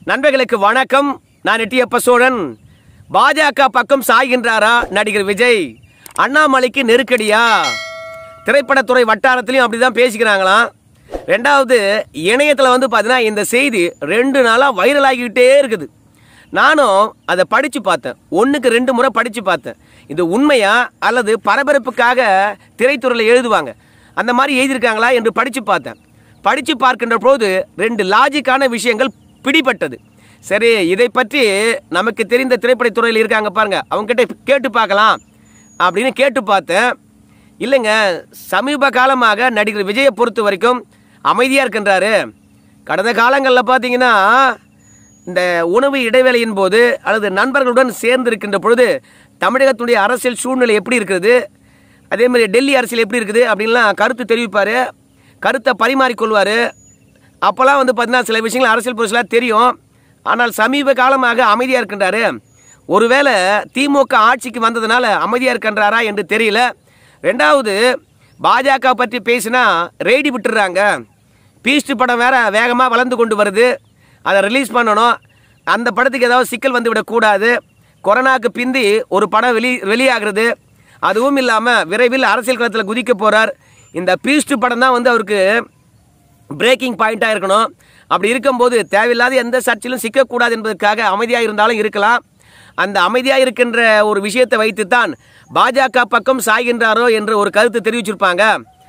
நண்பர்களுக்கு வணக்கம். நான் R.S.ப சோழன். பாஜக பக்கம் சாய்கின்றாரா நடிகர் விஜய்? அண்ணாமலைக்கு நெருக்கடியா? திரைப்படத்துறை வட்டாரத்திலையும் அப்படிதான் பேசிக்கிறாங்களாம். ரெண்டாவது, இணையத்தில் பார்த்தீங்கன்னா இந்த செய்தி 2 நாளாக வைரல் ஆகிக்கிட்டே இருக்குது. நானும் அதை படித்து பார்த்தேன். 1க்கு 2 முறை படித்து பார்த்தேன். இது உண்மையா அல்லது பரபரப்புக்காக திரைத்துறையில் எழுதுவாங்க அந்த மாதிரி எழுதியிருக்காங்களா என்று படித்து பார்த்தேன். படித்து பார்க்கின்ற போது 2 லாஜிக்கான விஷயங்கள் பிடிபட்டது. சரி, இதை பற்றி நமக்கு தெரிந்த திரைப்படத்துறையில் இருக்காங்க பாருங்க, அவங்ககிட்ட கேட்டு பார்க்கலாம் அப்படின்னு கேட்டு பார்த்தேன். இல்லைங்க, சமீப காலமாக நடிகர் விஜயை பொறுத்த வரைக்கும் அமைதியாக இருக்கின்றாரு. கடந்த காலங்களில் பார்த்தீங்கன்னா இந்த உணவு இடைவேளையின் போது அல்லது நண்பர்களுடன் சேர்ந்து இருக்கின்ற பொழுது தமிழகத்துடைய அரசியல் சூழ்நிலை எப்படி இருக்குது, அதே மாதிரி டெல்லி அரசியல் எப்படி இருக்குது அப்படின்லாம் கருத்து தெரிவிப்பார், கருத்தை பரிமாறிக்கொள்வார். அப்போல்லாம் பார்த்தீங்கன்னா சில விஷயங்கள் அரசியல் புரிசலாக தெரியும். ஆனால் சமீப காலமாக அமைதியாக இருக்கின்றாரு. ஒருவேளை திமுக ஆட்சிக்கு வந்ததுனால அமைதியாக இருக்கின்றாரா என்று தெரியல. ரெண்டாவது, பாஜக பற்றி பேசினா ரெய்டி விட்டுடுறாங்க. பீஸ்ட் படம் வேற வேகமாக வளர்ந்து கொண்டு வருது, அதை ரிலீஸ் பண்ணணும். அந்த படத்துக்கு ஏதாவது சிக்கல் வந்து விடக்கூடாது. கொரோனாவுக்கு பிந்தி ஒரு படம் வெளியாகிறது. அதுவும் இல்லாமல் விரைவில் அரசியல் களத்தில் குதிக்க போகிறார். இந்த பீஸ்ட் படம் தான் அவருக்கு பிரேக்கிங் பாயிண்ட்டாக இருக்கணும். அப்படி இருக்கும்போது தேவையில்லாத எந்த சர்ச்சையிலும் சிக்கக்கூடாது என்பதற்காக அமைதியாக இருந்தாலும் இருக்கலாம். அந்த அமைதியாக இருக்கின்ற ஒரு விஷயத்தை வைத்துத்தான் பாஜக பக்கம் சாய்கின்றாரோ என்று ஒரு கருத்து தெரிவிச்சிருப்பாங்க.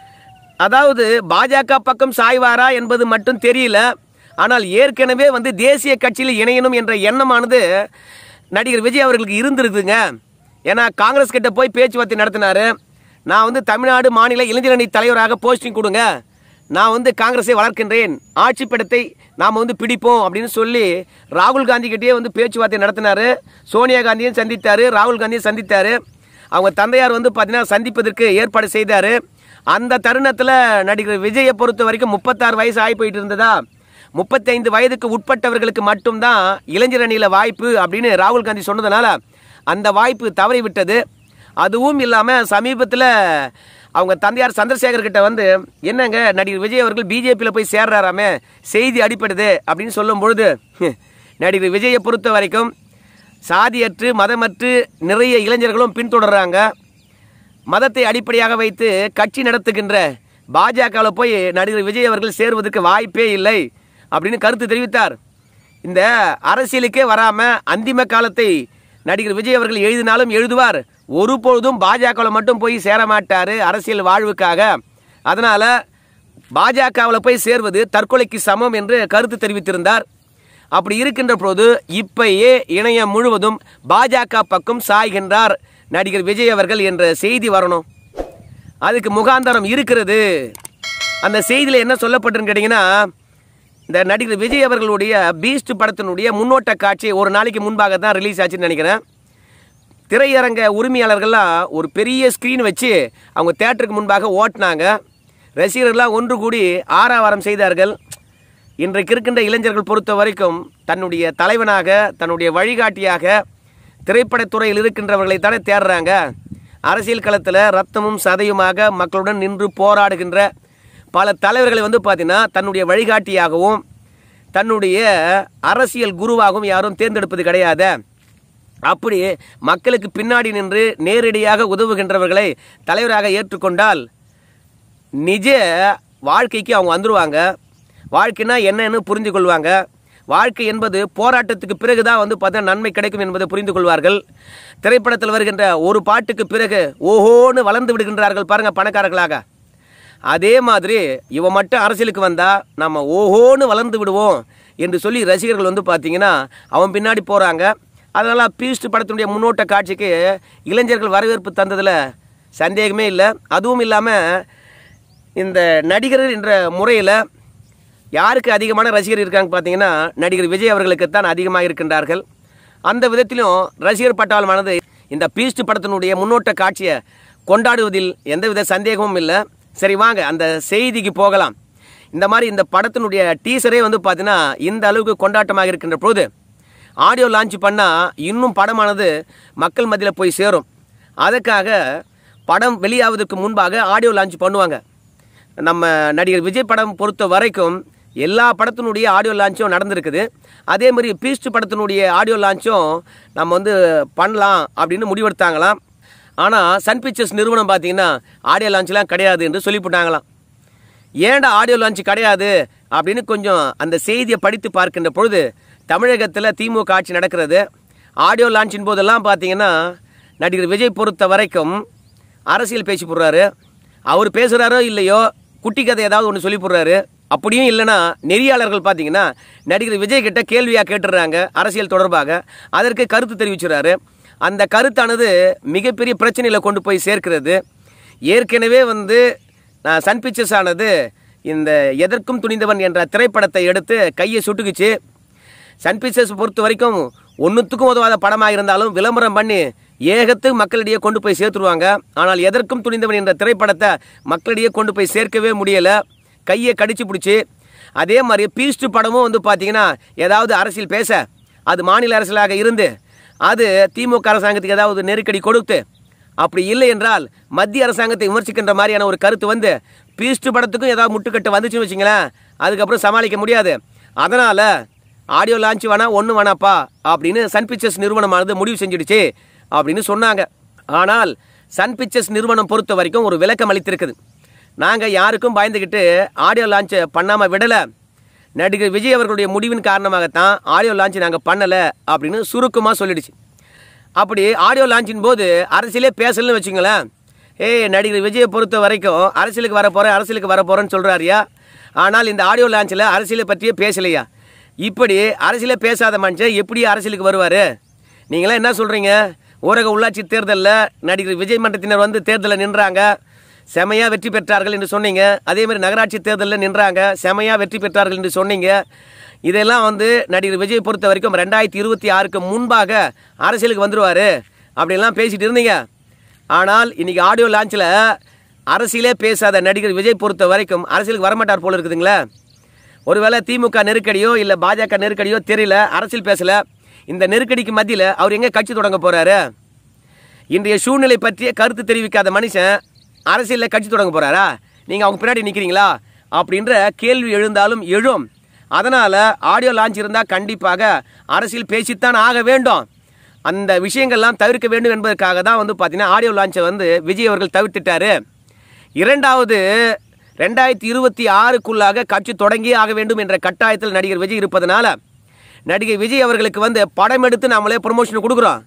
அதாவது பாஜக பக்கம் சாய்வாரா என்பது மட்டும் தெரியல. ஆனால் ஏற்கனவே தேசிய கட்சியில் இணையணும் என்ற எண்ணமானது நடிகர் விஜய் அவர்களுக்கு இருந்திருக்குங்க. ஏன்னா காங்கிரஸ் கிட்ட போய் பேச்சுவார்த்தை நடத்தினார். நான் தமிழ்நாடு மாநில இளைஞரணி தலைவராக போஸ்டிங் கொடுங்க, நான் காங்கிரஸை வளர்க்கின்றேன், ஆட்சி படத்தை நாம் பிடிப்போம் அப்படின்னு சொல்லி ராகுல் காந்தி கிட்டே பேச்சுவார்த்தை நடத்தினார். சோனியா காந்தியும் சந்தித்தார், ராகுல் காந்தியும் சந்தித்தார். அவங்க தந்தையார் பார்த்தீங்கன்னா சந்திப்பதற்கு ஏற்பாடு செய்தார். அந்த தருணத்தில் நடிகர் விஜயை பொறுத்த வரைக்கும் 36 வயசு ஆகி போயிட்டு இருந்ததா, 35 வயதுக்கு உட்பட்டவர்களுக்கு மட்டும்தான் இளைஞர் அணியில் வாய்ப்பு அப்படின்னு ராகுல் காந்தி சொன்னதுனால அந்த வாய்ப்பு தவறிவிட்டது. அதுவும் இல்லாமல் சமீபத்தில் அவங்க தந்தையார் சந்திரசேகர் கிட்ட என்னங்க நடிகர் விஜய் அவர்கள் பிஜேபியில் போய் சேர்றாராமே, செய்தி அடிப்படுது அப்படின்னு சொல்லும் பொழுது நடிகர் விஜயை பொறுத்த வரைக்கும் சாதியற்று மதமற்று நிறைய இளைஞர்களும் பின்தொடர்றாங்க. மதத்தை அடிப்படையாக வைத்து கட்சி நடத்துகின்ற பாஜகவில் போய் நடிகர் விஜய் அவர்கள் சேருவதற்கு வாய்ப்பே இல்லை அப்படின்னு கருத்து தெரிவித்தார். இந்த அரசியலுக்கே வராமல் அந்திம காலத்தை நடிகர் விஜய் அவர்கள் எழுதினாலும் எழுதுவார். ஒருபொழுதும் பாஜகவில் மட்டும் போய் சேர மாட்டார் அரசியல் வாழ்வுக்காக. அதனால் பாஜகவில் போய் சேர்வது தற்கொலைக்கு சமம் என்று கருத்து தெரிவித்திருந்தார். அப்படி இருக்கின்ற போது இப்பயே இணையம் முழுவதும் பாஜக பக்கம் சாய்கின்றார் நடிகர் விஜய் அவர்கள் என்ற செய்தி வரணும். அதுக்கு முகாந்தரம் இருக்கிறது. அந்த செய்தியில் என்ன சொல்லப்பட்டிருன்னு கேட்டிங்கன்னா, இந்த நடிகர் விஜய் அவர்களுடைய பீஸ்ட் படத்தினுடைய முன்னோட்ட காட்சி ஒரு நாளைக்கு முன்பாக தான் ரிலீஸ் ஆச்சுன்னு நினைக்கிறேன். திரையரங்க உரிமையாளர்கள்லாம் ஒரு பெரிய ஸ்க்ரீன் வச்சு அவங்க தேட்டருக்கு முன்பாக ஓட்டினாங்க. ரசிகர்கள்லாம் ஒன்று கூடி ஆரவாரம் செய்தார்கள். இன்றைக்கு இருக்கின்ற இளைஞர்கள் பொறுத்த வரைக்கும் தன்னுடைய தலைவனாக, தன்னுடைய வழிகாட்டியாக திரைப்படத்துறையில் இருக்கின்றவர்களை தானே தேடுறாங்க. அரசியல் களத்தில் ரத்தமும் சதையுமாக மக்களுடன் நின்று போராடுகின்ற பல தலைவர்களை பார்த்தீங்கன்னா தன்னுடைய வழிகாட்டியாகவும் தன்னுடைய அரசியல் குருவாகவும் யாரும் தேர்ந்தெடுப்பது கிடையாது. அப்படி மக்களுக்கு பின்னாடி நின்று நேரடியாக உதவுகின்றவர்களை தலைவராக ஏற்றுக்கொண்டால் நிஜ வாழ்க்கைக்கு அவங்க வந்துடுவாங்க. வாழ்க்கைனா என்னன்னு புரிந்து கொள்வாங்க. வாழ்க்கை என்பது போராட்டத்துக்கு பிறகு தான் பார்த்தா நன்மை கிடைக்கும் என்பதை புரிந்து கொள்வார்கள். திரைப்படத்தில் வருகின்ற ஒரு பாட்டுக்கு பிறகு ஓஹோன்னு வளர்ந்து விடுகின்றார்கள் பாருங்கள் பணக்காரர்களாக. அதே மாதிரி இவன் மட்டும் அரசியலுக்கு வந்தால் நம்ம ஓஹோன்னு வளர்ந்து விடுவோம் என்று சொல்லி ரசிகர்கள் பார்த்தீங்கன்னா அவன் பின்னாடி போகிறாங்க. அதனால் பீஸ்ட் படத்தினுடைய முன்னோட்ட காட்சிக்கு இளைஞர்கள் வரவேற்பு தந்ததில் சந்தேகமே இல்லை. அதுவும் இல்லாமல் இந்த நடிகர்கள் என்ற முறையில் யாருக்கு அதிகமான ரசிகர் இருக்காங்க பார்த்தீங்கன்னா நடிகர் விஜய் அவர்களுக்கு தான் அதிகமாக இருக்கின்றார்கள். அந்த விதத்திலும் ரசிகர் பட்டாளமானது இந்த பீஸ்ட் படத்தினுடைய முன்னோட்ட காட்சியை கொண்டாடுவதில் எந்தவித சந்தேகமும் இல்லை. சரி, வாங்க அந்த செய்திக்கு போகலாம். இந்த மாதிரி இந்த படத்தினுடைய டீசரே பார்த்தீங்கன்னா இந்த அளவுக்கு கொண்டாட்டமாக இருக்கின்ற போது ஆடியோ லான்ச் பண்ணால் இன்னும் படமானது மக்கள் மத்தியில் போய் சேரும். அதுக்காக படம் வெளியாவதற்கு முன்பாக ஆடியோ லான்ச் பண்ணுவாங்க. நம்ம நடிகர் விஜய் படம் பொறுத்த வரைக்கும் எல்லா படத்தினுடைய ஆடியோ லான்ச்சும் நடந்திருக்குது. அதே மாதிரி பீஸ்ட் படத்தினுடைய ஆடியோ லான்ச்சும் நம்ம வந்து பண்ணலாம் அப்படின்னு முடிவெடுத்தாங்களாம். ஆனால் சன் பிக்சர்ஸ் நிறுவனம் பார்த்தீங்கன்னா ஆடியோ லான்ச்லாம் கிடையாது என்று சொல்லிவிட்டாங்களாம். ஏன்டா ஆடியோ லான்ச் கிடையாது அப்படின்னு கொஞ்சம் அந்த செய்தியை படித்து பார்க்கின்ற பொழுது தமிழகத்தில் திமுக ஆட்சி நடக்கிறது. ஆடியோ லான்ச்சின் போதெல்லாம் பார்த்தீங்கன்னா நடிகர் விஜய் பொறுத்த வரைக்கும் அரசியல் பேசி போடுறாரு. அவர் பேசுகிறாரோ இல்லையோ குட்டி கதை ஏதாவது ஒன்று சொல்லி போடுறாரு. அப்படியும் இல்லைன்னா நெறியாளர்கள் பார்த்தீங்கன்னா நடிகர் விஜய் கிட்ட கேள்வியாக கேட்டுடுறாங்க அரசியல் தொடர்பாக. அதற்கு கருத்து தெரிவிச்சுறாரு. அந்த கருத்தானது மிகப்பெரிய பிரச்சனையில் கொண்டு போய் சேர்க்கிறது. ஏற்கனவே வந்து சன் பிக்சர்ஸ் ஆனது இந்த எதற்கும் துணிந்தவன் என்ற திரைப்படத்தை எடுத்து கையை சுட்டுக்குச்சு. சன் பிக்சர்ஸ் பொறுத்த வரைக்கும் ஒன்றுத்துக்கும் உதவாத படமாக இருந்தாலும் விளம்பரம் பண்ணி ஏகத்துக்கு மக்களிடையே கொண்டு போய் சேர்த்துருவாங்க. ஆனால் எதற்கும் துணிந்தவன் என்ற திரைப்படத்தை மக்களிடையே கொண்டு போய் சேர்க்கவே முடியலை. கையை கடிச்சு பிடிச்சி. அதே மாதிரி பீஸ்ட் படமும் வந்து பார்த்தீங்கன்னா ஏதாவது அரசியல் பேச அது மாநில அரசியலாக இருந்து அது திமுக அரசாங்கத்துக்கு ஏதாவது நெருக்கடி கொடுத்து அப்படி இல்லை என்றால் மத்திய அரசாங்கத்தை விமர்சிக்கின்ற மாதிரியான ஒரு கருத்து வந்து பீஸ்ட் படத்துக்கும் ஏதாவது முட்டுக்கட்டு வந்துச்சுன்னு வச்சிங்களேன், அதுக்கப்புறம் சமாளிக்க முடியாது. அதனால் ஆடியோ லான்ச் வேணா ஒன்றும் வேணாப்பா அப்படின்னு சன் பிக்சர்ஸ் நிறுவனமானது முடிவு செஞ்சிடுச்சு அப்படின்னு சொன்னாங்க. ஆனால் சன் பிக்சர்ஸ் நிறுவனம் பொறுத்த வரைக்கும் ஒரு விளக்கம் அளித்திருக்குது. நாங்கள் யாருக்கும் பயந்துக்கிட்டு ஆடியோ லான்ச்சை பண்ணாமல் விடலை. நடிகர் விஜய் அவர்களுடைய முடிவின் காரணமாகத்தான் ஆடியோ லான்ச் நாங்கள் பண்ணலை அப்படின்னு சுருக்கமாக சொல்லிடுச்சு. அப்படி ஆடியோ லான்ச்சின் போது அரசியலே பேசலன்னு வச்சுங்களேன். நடிகர் விஜயை பொறுத்த வரைக்கும் அரசியலுக்கு வரப்போகிறேன்னு சொல்கிறாரியா. ஆனால் இந்த ஆடியோ லான்ச்சில் அரசியலை பற்றியே பேசலையா. இப்படி அரசியலே பேசாத மனுஷன் எப்படி அரசியலுக்கு வருவார்? நீங்களாம் என்ன சொல்கிறீங்க? ஊரக உள்ளாட்சி தேர்தலில் நடிகர் விஜய் மன்றத்தினர் வந்து தேர்தலில் நின்றாங்க, செமையாக வெற்றி பெற்றார்கள் என்று சொன்னீங்க. அதேமாதிரி நகராட்சி தேர்தலில் நின்றாங்க, செமையாக வெற்றி பெற்றார்கள் என்று சொன்னீங்க. இதெல்லாம் வந்து நடிகர் விஜய் பொறுத்த வரைக்கும் 2026க்கு முன்பாக அரசியலுக்கு வந்துடுவார் அப்படின்லாம் பேசிகிட்டு இருந்தீங்க. ஆனால் இன்றைக்கி ஆடியோ லான்ச்சில் அரசியலே பேசாத நடிகர் விஜய் பொறுத்த வரைக்கும் அரசியலுக்கு வரமாட்டார் போல் இருக்குதுங்களே. ஒருவேளை திமுக நெருக்கடியோ இல்லை பாஜக நெருக்கடியோ தெரியல, அரசியல் பேசலை. இந்த நெருக்கடிக்கு மத்தியில் அவர் எங்கே கட்சி தொடங்க போகிறாரு? இன்றைய சூழ்நிலை பற்றிய கருத்து தெரிவிக்காத மனுஷன் அரசியலில் கட்சி தொடங்க போகிறாரா? நீங்கள் அவங்க பின்னாடி நிற்கிறீங்களா அப்படின்ற கேள்வி எழுந்தாலும் எழும். அதனால் ஆடியோ லான்ச் இருந்தால் கண்டிப்பாக அரசியல் பேசித்தான் ஆக வேண்டும். அந்த விஷயங்கள்லாம் தவிர்க்க வேண்டும் என்பதற்காக தான் வந்து பார்த்தீங்கன்னா ஆடியோ லான்ச்சை வந்து விஜய் அவர்கள் தவிர்த்துட்டார். இரண்டாவது 2026க்குள்ளாக கட்சி தொடங்கியே ஆக வேண்டும் என்ற கட்டாயத்தில் நடிகர் விஜய் இருப்பதனால நடிகர் விஜய் அவர்களுக்கு வந்து படம் எடுத்து நாமளே ப்ரொமோஷன் கொடுக்குறோம்.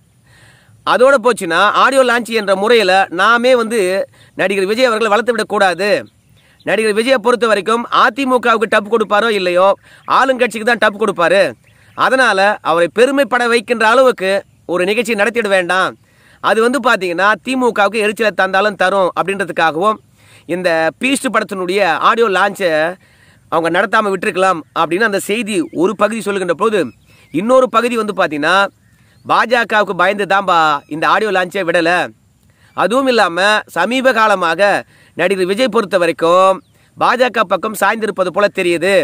அதோடு போச்சுன்னா ஆடியோ லான்ச் என்ற முறையில் நாமே வந்து நடிகர் விஜய் அவர்களை வளர்த்து விடக்கூடாது. நடிகர் விஜயை பொறுத்த வரைக்கும் அதிமுகவுக்கு டப் கொடுப்பாரோ இல்லையோ ஆளுங்கட்சிக்கு தான் டப் கொடுப்பாரு. அதனால் அவரை பெருமைப்பட வைக்கின்ற அளவுக்கு ஒரு நிகழ்ச்சி நடத்திட வேண்டாம். அது வந்து பார்த்தீங்கன்னா திமுகவுக்கு எரிச்சலை தந்தாலும் தரும் அப்படின்றதுக்காகவும் இந்த பீஸ்ட் படத்தினுடைய ஆடியோ லான்ச்சை அவங்க நடத்தாமல் விட்டுருக்கலாம் அப்படின்னு அந்த செய்தி ஒரு பகுதி சொல்லுகின்ற போது, இன்னொரு பகுதி வந்து பார்த்தீங்கன்னா பாஜகவுக்கு பயந்து தான்பா இந்த ஆடியோ லான்ச்சை விடலை. அதுவும் இல்லாமல் சமீப காலமாக நடிகர் விஜய் பொறுத்த வரைக்கும் பாஜக பக்கம் சாய்ந்திருப்பது போல தெரியுது.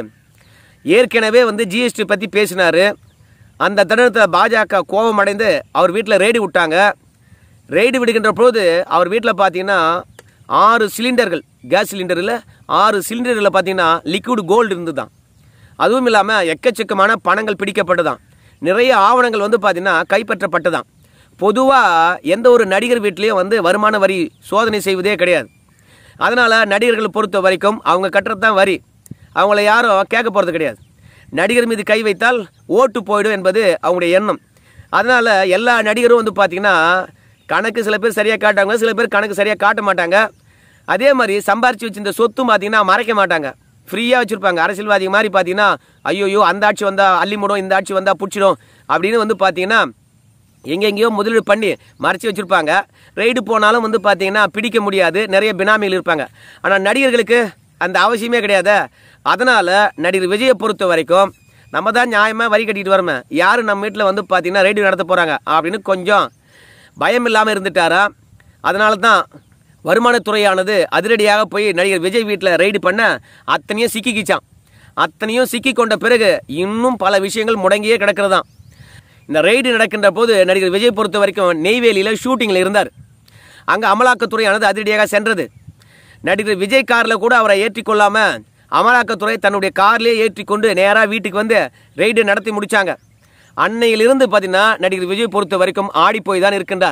ஏற்கனவே வந்து ஜிஎஸ்டி பற்றி பேசினார். அந்த தருணத்தில் பாஜக கோபம் அடைந்து அவர் வீட்டில் ரெய்டு விட்டாங்க. ரெய்டு விடுகின்ற போது அவர் வீட்டில் பார்த்தீங்கன்னா 6 சிலிண்டர்கள், கேஸ் சிலிண்டரில் 6 சிலிண்டரில் பார்த்தீங்கன்னா லிக்விட் கோல்டு இருந்து தான். அதுவும் இல்லாமல் எக்கச்சக்கமான பணங்கள் பிடிக்கப்பட்டு தான். நிறைய ஆவணங்கள் வந்து பார்த்தீங்கன்னா கைப்பற்றப்பட்டு தான். பொதுவாக எந்த ஒரு நடிகர் வீட்லேயும் வந்து வருமான வரி சோதனை செய்வதே கிடையாது. அதனால் நடிகர்களை பொறுத்த வரைக்கும் அவங்க கட்டுறது தான் வரி. அவங்கள யாரும் கேட்க போகிறது கிடையாது. நடிகர் மீது கை வைத்தால் ஓட்டு போயிடும் என்பது அவங்களுடைய எண்ணம். அதனால் எல்லா நடிகரும் வந்து பார்த்திங்கன்னா கணக்கு சில பேர் சரியாக காட்டாங்க, சில பேர் கணக்கு சரியாக காட்ட மாட்டாங்க. அதே மாதிரி சம்பாரித்து வச்சிருந்த சொத்தும் பார்த்திங்கன்னா மறைக்க மாட்டாங்க, ஃப்ரீயாக வச்சுருப்பாங்க. அரசியல்வாதி மாதிரி பார்த்தீங்கன்னா ஐயோயோ அந்த ஆட்சி வந்தால் அள்ளிமுடும், இந்த ஆட்சி வந்தால் பிடிச்சிடும் அப்படின்னு வந்து பார்த்தீங்கன்னா எங்கெங்கேயோ முதலீடு பண்ணி மறைச்சி வச்சுருப்பாங்க. ரெய்டு போனாலும் வந்து பார்த்தீங்கன்னா பிடிக்க முடியாது, நிறைய பினாமிகள் இருப்பாங்க. ஆனால் நடிகர்களுக்கு அந்த அவசியமே கிடையாது. அதனால் நடிகர் விஜயை பொறுத்த வரைக்கும் நம்ம தான் நியாயமாக வரி கட்டிட்டு வரோமே, யார் நம்ம வீட்டில் வந்து பார்த்தீங்கன்னா ரெய்டு நடத்த போகிறாங்க அப்படின்னு கொஞ்சம் பயம் இல்லாமல் இருந்துட்டாரா. அதனால தான் வருமானத்துறையானது அதிரடியாக போய் நடிகர் விஜய் வீட்டில் ரெய்டு பண்ண அத்தனையும் சிக்கிக்கிச்சான். அத்தனையும் சிக்கி கொண்ட பிறகு இன்னும் பல விஷயங்கள் முடங்கியே கிடக்கிறதான். இந்த ரெய்டு நடக்கின்ற போது நடிகர் விஜய் பொறுத்த வரைக்கும் நெய்வேலியில் ஷூட்டிங்கில் இருந்தார். அங்கே அமலாக்கத்துறையானது அதிரடியாக சென்றது. நடிகர் விஜய் காரில் கூட அவரை ஏற்றிக்கொள்ளாமல் அமலாக்கத்துறை தன்னுடைய கார்லேயே ஏற்றி கொண்டு நேராக வீட்டுக்கு வந்து ரெய்டு நடத்தி முடித்தாங்க. அன்னையிலிருந்து பார்த்தீங்கன்னா நடிகர் விஜய் பொறுத்த வரைக்கும் ஆடி போய் தான் இருக்கின்றார்.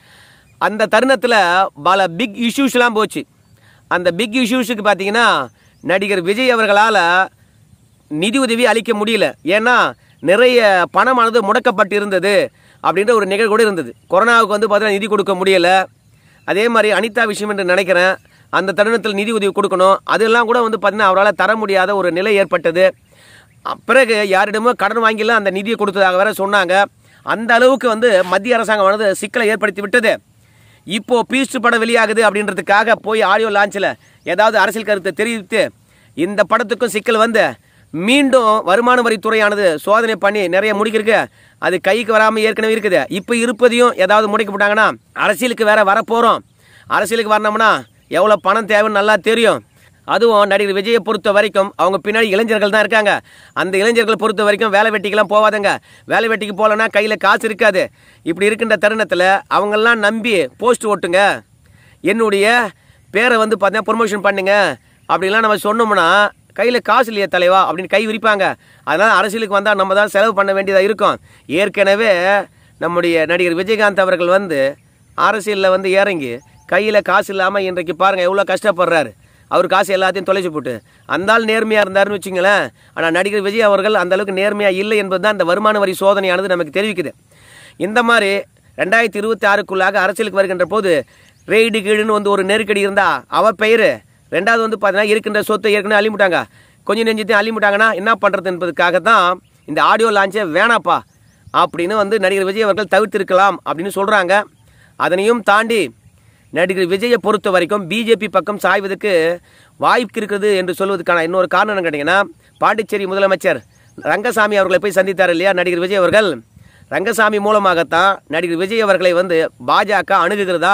அந்த தருணத்தில் பல பிக் இஷ்யூஸ்லாம் போச்சு. அந்த பிக் இஷ்யூஸுக்கு பார்த்தீங்கன்னா நடிகர் விஜய் அவர்களால் நிதி உதவி அளிக்க முடியல. ஏன்னா நிறைய பணமானது முடக்கப்பட்டு இருந்தது அப்படின்ற ஒரு நிகழ்வு கூட இருந்தது. கொரோனாவுக்கு வந்து பார்த்தீங்கன்னா நிதி கொடுக்க முடியலை. அதே மாதிரி அனிதா விஷயம் என்று நினைக்கிறேன், அந்த தருணத்தில் நிதி உதவி கொடுக்கணும், அதெல்லாம் கூட வந்து பார்த்தீங்கன்னா அவரால் தர முடியாத ஒரு நிலை ஏற்பட்டது. பிறகு யாரிடமோ கடன் வாங்கிலாம் அந்த நிதியை கொடுத்ததாக வேற சொன்னாங்க. அந்த அளவுக்கு வந்து மத்திய அரசாங்கமானது சிக்கலை ஏற்படுத்தி விட்டது. இப்போது பீஸ்ட் படம் வெளியாகுது அப்படின்றதுக்காக போய் ஆடியோ லான்ச்சில் ஏதாவது அரசியல் கருத்தை தெரிவித்து இந்த படத்துக்கும் சிக்கல் வந்து மீண்டும் வருமான வரித்துறையானது சோதனை பண்ணி நிறைய முடிக்கிருக்கு. அது கைக்கு வராமல் ஏற்கனவே இருக்குது. இப்போ இருப்பதையும் ஏதாவது முடிக்கப்பட்டாங்கன்னா அரசியலுக்கு வேற வரப்போகிறோம். அரசியலுக்கு வரணும்னா எவ்வளோ பணம் தேவைன்னு நல்லா தெரியும். அதுவும் நடிகர் விஜயை பொறுத்த வரைக்கும் அவங்க பின்னாடி இளைஞர்கள் தான் இருக்காங்க. அந்த இளைஞர்களை பொறுத்த வரைக்கும் வேலை வெட்டிக்கெல்லாம் போவாதுங்க. வேலை வெட்டிக்கு போகலன்னா கையில் காசு இருக்காது. இப்படி இருக்கின்ற தருணத்தில் அவங்கெல்லாம் நம்பி போஸ்ட் ஓட்டுங்க, என்னுடைய பேரை வந்து பார்த்தீங்கன்னா ப்ரொமோஷன் பண்ணுங்க அப்படின்லாம் நம்ம சொன்னோம்னா கையில் காசு இல்லையா தலைவா அப்படின்னு கை விரிப்பாங்க. அதனால் அரசியலுக்கு வந்தால் நம்ம தான் செலவு பண்ண வேண்டியதாக இருக்கும். ஏற்கனவே நம்முடைய நடிகர் விஜயகாந்த் அவர்கள் வந்து அரசியலில் வந்து இறங்கி கையில் காசு இல்லாமல் இன்றைக்கு பாருங்கள் எவ்வளோ கஷ்டப்படுறாரு. அவர் காசு எல்லாத்தையும் தொலைச்சி போட்டு அந்த ஆள் நேர்மையாக இருந்தாருன்னு வச்சுங்களேன். ஆனால் நடிகர் விஜய் அவர்கள் அந்த அளவுக்கு நேர்மையாக இல்லை என்பது தான் இந்த வருமான வரி சோதனையானது நமக்கு தெரிவிக்குது. இந்த மாதிரி 2026க்குள்ளாக அரசியலுக்கு வருகின்ற போது ரெய்டு கீழுன்னு வந்து ஒரு நெருக்கடி இருந்தால் அவ பெயர், ரெண்டாவது வந்து பார்த்தீங்கன்னா இருக்கின்ற சொத்தை ஏற்கனவே அள்ளிமுட்டாங்க, கொஞ்சம் நெஞ்சத்தையும் அள்ளிமுட்டாங்கன்னா என்ன பண்ணுறது என்பதுக்காக தான் இந்த ஆடியோ லான்ச்சே வேணாப்பா அப்படின்னு வந்து நடிகர் விஜய் அவர்கள் தவிர்த்திருக்கலாம் அப்படின்னு சொல்கிறாங்க. அதனையும் தாண்டி நடிகர் விஜயை பொறுத்த வரைக்கும் பிஜேபி பக்கம் சாய்வதற்கு வாய்ப்பு இருக்கிறது என்று சொல்வதற்கான இன்னொரு காரணம் என்ன கேட்டிங்கன்னா, பாண்டிச்சேரி முதலமைச்சர் ரங்கசாமி அவர்களை போய் சந்தித்தார் இல்லையா நடிகர் விஜய் அவர்கள். ரங்கசாமி மூலமாகத்தான் நடிகர் விஜய் அவர்களை வந்து பாஜக அணுகுகிறதா.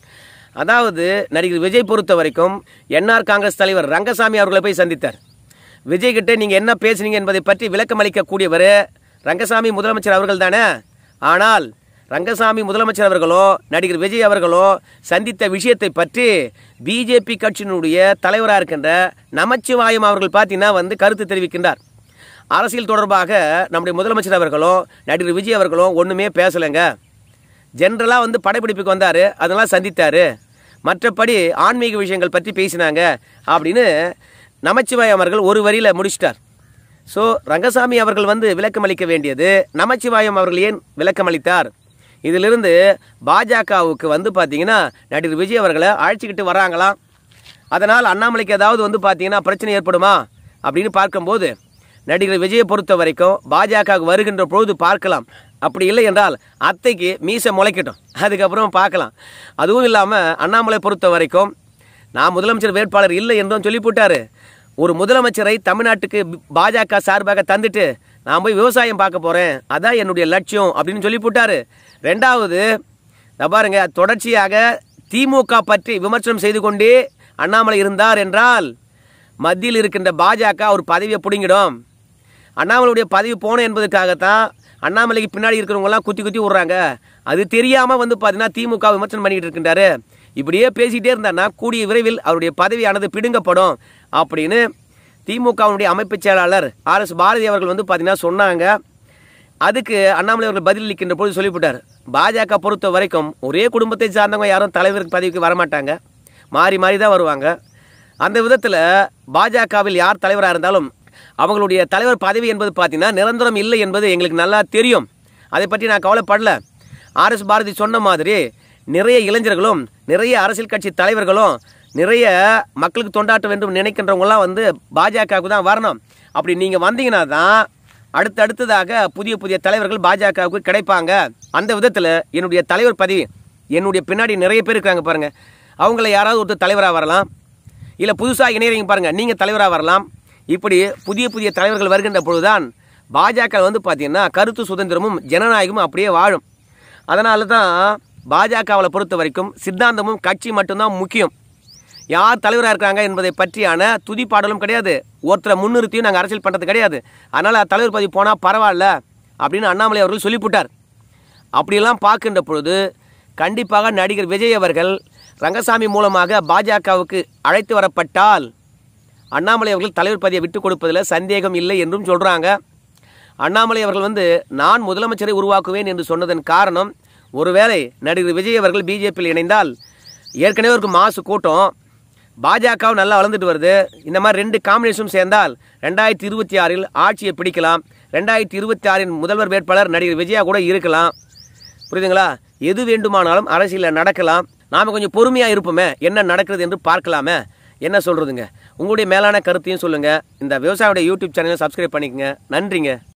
அதாவது நடிகர் விஜய் பொறுத்த வரைக்கும் என்ஆர் காங்கிரஸ் தலைவர் ரங்கசாமி அவர்களை போய் சந்தித்தார். விஜய்கிட்ட நீங்கள் என்ன பேசுனீங்க என்பதை பற்றி விளக்கம் அளிக்கக்கூடியவர் ரங்கசாமி முதலமைச்சர் அவர்கள் தானே. ஆனால் ரங்கசாமி முதலமைச்சர் அவர்களோ நடிகர் விஜய் அவர்களோ சந்தித்த விஷயத்தை பற்றி பிஜேபி கட்சியினுடைய தலைவராக இருக்கின்ற நமச்சிவாயம் அவர்கள் பார்த்தீங்கன்னா வந்து கருத்து தெரிவிக்கின்றார். அரசியல் தொடர்பாக நம்முடைய முதலமைச்சர் அவர்களோ நடிகர் விஜய் அவர்களோ ஒன்றுமே பேசலைங்க. ஜென்ரலாக வந்து படைப்பிடிப்புக்கு வந்தார், அதெல்லாம் சந்தித்தார், மற்றபடி ஆன்மீக விஷயங்கள் பற்றி பேசினாங்க அப்படின்னு நமச்சிவாயம் அவர்கள் ஒரு வரியில் முடிச்சிட்டார். ஸோ ரங்கசாமி அவர்கள் வந்து விளக்கம் அளிக்க வேண்டியது நமச்சிவாயம் அவர்கள் ஏன் விளக்கம் அளித்தார். இதிலிருந்து பாஜகவுக்கு வந்து பார்த்தீங்கன்னா நடிகர் விஜய் அவர்களை அழைச்சிக்கிட்டு வராங்களாம். அதனால் அண்ணாமலைக்கு ஏதாவது வந்து பார்த்தீங்கன்னா பிரச்சனை ஏற்படுமா அப்படின்னு பார்க்கும்போது நடிகர் விஜயை பொறுத்த வரைக்கும் பாஜகவுக்கு வருகின்ற பொழுது பார்க்கலாம். அப்படி இல்லை என்றால் அத்தைக்கு மீசை முளைக்கட்டும், அதுக்கப்புறம் பார்க்கலாம். அதுவும் இல்லாமல் அண்ணாமலை பொறுத்த வரைக்கும் நான் முதலமைச்சர் வேட்பாளர் இல்லை என்றும் சொல்லி போட்டார். ஒரு முதலமைச்சரை தமிழ்நாட்டுக்கு பாஜக சார்பாக தந்துட்டு நான் போய் விவசாயம் பார்க்க போகிறேன், அதான் என்னுடைய லட்சியம் அப்படின்னு சொல்லி போட்டார். ரெண்டாவது பாருங்க, தொடர்ச்சியாக திமுக பற்றி விமர்சனம் செய்து கொண்டே அண்ணாமலை இருந்தார் என்றால் மத்தியில் இருக்கின்ற பாஜக ஒரு பதவியை பிடுங்கிடும். அண்ணாமலையுடைய பதவி போன என்பதற்காகத்தான் அண்ணாமலைக்கு பின்னாடி இருக்கிறவங்கலாம் குத்தி குத்தி விட்றாங்க. அது தெரியாமல் வந்து பார்த்தீங்கன்னா திமுக விமர்சனம் பண்ணிக்கிட்டு இருக்கின்றாரு. இப்படியே பேசிகிட்டே இருந்தார்னா கூடிய விரைவில் அவருடைய பதவியானது பிடுங்கப்படும் அப்படின்னு திமுகவுடைய அமைப்பு செயலாளர் R.S.ப அவர்கள் வந்து பார்த்தீங்கன்னா சொன்னாங்க. அதுக்கு அண்ணாமலை அவர்கள் பதிலளிக்கின்ற பொழுது சொல்லிவிட்டார், பாஜக பொறுத்த வரைக்கும் ஒரே குடும்பத்தை சார்ந்தவங்க யாரும் தலைவர் பதவிக்கு வரமாட்டாங்க, மாறி மாறி தான் வருவாங்க. அந்த விதத்தில் பாஜகவில் யார் தலைவராக இருந்தாலும் அவங்களுடைய தலைவர் பதவி என்பது பார்த்தீங்கன்னா நிரந்தரம் இல்லை என்பது எங்களுக்கு நல்லா தெரியும். அதை பற்றி நான் கவலைப்படல. R.S.ப சொன்ன மாதிரி நிறைய இளைஞர்களும் நிறைய அரசியல் கட்சி தலைவர்களும் நிறைய மக்களுக்கு தொண்டாற்ற வேண்டும் நினைக்கின்றவங்களாம் வந்து பாஜகவுக்கு தான் வரணும். அப்படி நீங்கள் வந்தீங்கன்னா தான் அடுத்ததாக புதிய புதிய தலைவர்கள் பாஜகவுக்கு கிடைப்பாங்க. அந்த விதத்தில் என்னுடைய தலைவர் பதவி என்னுடைய பின்னாடி நிறைய பேர் இருக்காங்க பாருங்கள், அவங்கள யாராவது ஒருத்தர் தலைவராக வரலாம், இல்லை புதுசாக இணையறீங்க பாருங்கள் நீங்கள் தலைவராக வரலாம். இப்படி புதிய புதிய தலைவர்கள் வருகின்ற பொழுதுதான் பாஜக வந்து பார்த்தீங்கன்னா கருத்து சுதந்திரமும் ஜனநாயகமும் அப்படியே வாழும். அதனால தான் பாஜகவில் பொறுத்த வரைக்கும் சித்தாந்தமும் கட்சி மட்டும்தான் முக்கியம். யார் தலைவராக இருக்காங்க என்பதை பற்றியான துதிப்பாடலும் கிடையாது, ஒருத்தரை முன்னிறுத்தியும் நாங்கள் அரசியல் பண்ணுறது கிடையாது. அதனால் தலைவர் பதவி போனால் பரவாயில்ல அப்படின்னு அண்ணாமலை அவர்கள் சொல்லிவிட்டார். அப்படியெல்லாம் பார்க்கின்ற பொழுது கண்டிப்பாக நடிகர் விஜய் அவர்கள் ரங்கசாமி மூலமாக பாஜகவுக்கு அழைத்து வரப்பட்டால் அண்ணாமலை அவர்கள் தலைவர் பதவியை விட்டுக் கொடுப்பதில் சந்தேகம் இல்லை என்றும் சொல்கிறாங்க. அண்ணாமலை அவர்கள் நான் முதலமைச்சரை உருவாக்குவேன் என்று சொன்னதன் காரணம், ஒருவேளை நடிகர் விஜய் அவர்கள் பிஜேபியில் இணைந்தால் ஏற்கனவே ஒரு மாசு கூட்டம், பாஜகவும் நல்லா வளர்ந்துட்டு வருது. இந்த மாதிரி 2 காம்பினேஷனும் சேர்ந்தால் 2026 ஆட்சியை பிடிக்கலாம். 2026 முதல்வர் வேட்பாளர் நடிகர் விஜயா கூட இருக்கலாம். புரியுதுங்களா? எது வேண்டுமானாலும் அரசியலில் நடக்கலாம். நாம் கொஞ்சம் பொறுமையாக இருப்போமே, என்ன நடக்கிறது என்று பார்க்கலாமே. என்ன சொல்கிறதுங்க? உங்களுடைய மேலான கருத்தையும் சொல்லுங்கள். இந்த விவசாயியோட யூடியூப் சேனலை சப்ஸ்கிரைப் பண்ணிக்கங்க. நன்றிங்க.